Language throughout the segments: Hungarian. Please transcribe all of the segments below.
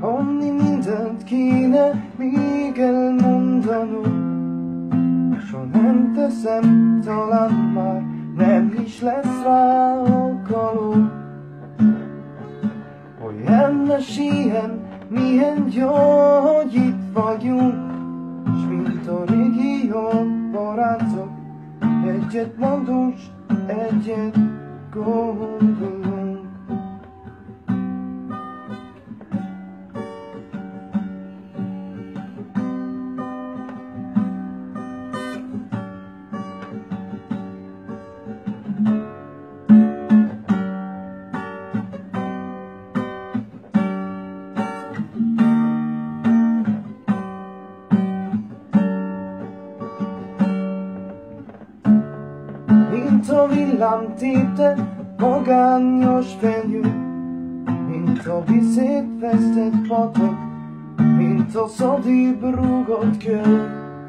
Annyi mindent kéne még elmondanom, s ha nem teszem, talán már nem is lesz rá alkalom. Olyan meséljen, milyen jó, hogy itt vagyunk, s mint a régi jó barátok, egyet mondunk, s egyet gondolunk. Mint a villám tépte magányos fenyő, mint a viszét vesztett patak, mint a szadébb rúgott kő,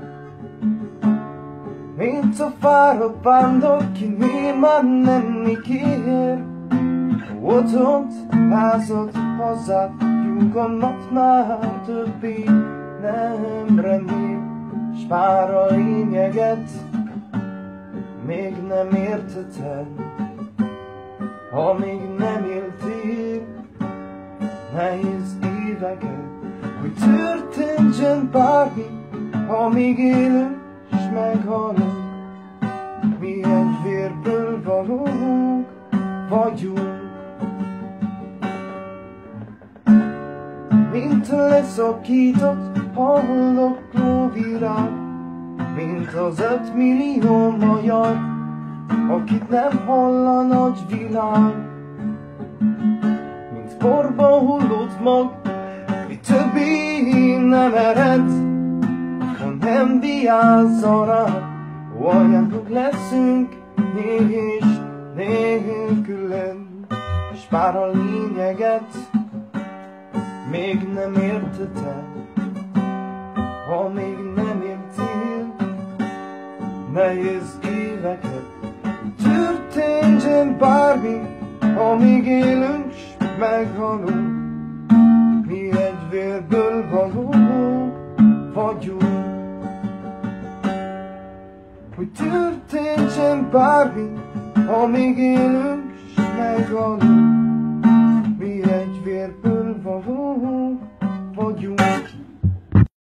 mint a fáradt vándor, ki már nem kér. Otthont, házat, hazát, nyugalmat már többé nem remél, s már a lényeget még nem érteted, ha még nem éltél nehéz éveket. Hogy történjen bármi, ha még élünk s meghalunk, mi egy vérből valók vagyunk. Mint a leszakított hallokló virág, mint az 5 millió magyar, akit nem hall a nagy világ. Mint porba hullott mag, mi többé nem ered, ha nem vigyázza rá, olyanok leszünk és nélküled. S bár a lényeget még nem érteted, ha még nem éltél nehéz éveket. Történjen bármi, ha még élünk s meghalunk, mi egy vérből valók vagyunk. Hogy történjen bármi, ha még élünk s meghalunk, mi egy vérből valók